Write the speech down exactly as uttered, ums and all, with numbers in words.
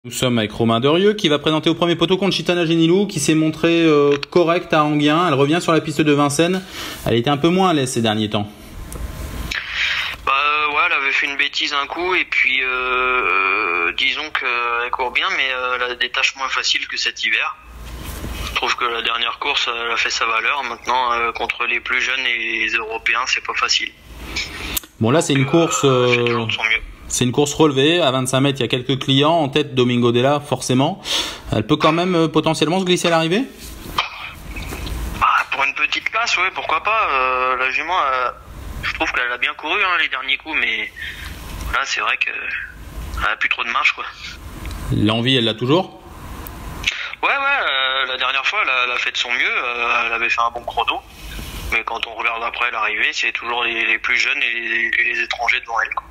Nous sommes avec Romain Derieux qui va présenter au premier poteau contre Chitana Genilou qui s'est montrée euh, correcte à Enghien. Elle revient sur la piste de Vincennes. Elle était un peu moins à l'aise ces derniers temps. Bah euh, ouais, elle avait fait une bêtise un coup et puis euh, euh, disons qu'elle court bien mais euh, elle a des tâches moins faciles que cet hiver. Je trouve que la dernière course elle a fait sa valeur. Maintenant euh, contre les plus jeunes et les Européens c'est pas facile. Bon là c'est une Donc, course... Euh, euh... c'est toujours de son mieux. C'est une course relevée, à vingt-cinq mètres, il y a quelques clients, en tête Domingo Della, forcément. Elle peut quand même euh, potentiellement se glisser à l'arrivée ? Bah, pour une petite place, oui, pourquoi pas. Euh, la jument, euh, je trouve qu'elle a bien couru hein, les derniers coups, mais là, c'est vrai qu'elle a plus trop de marge, quoi. L'envie, elle l'a toujours ? Ouais, ouais, euh, la dernière fois, elle a, elle a fait de son mieux, euh, elle avait fait un bon chrono. Mais quand on regarde après l'arrivée, c'est toujours les, les plus jeunes et les, et les étrangers devant elle, quoi.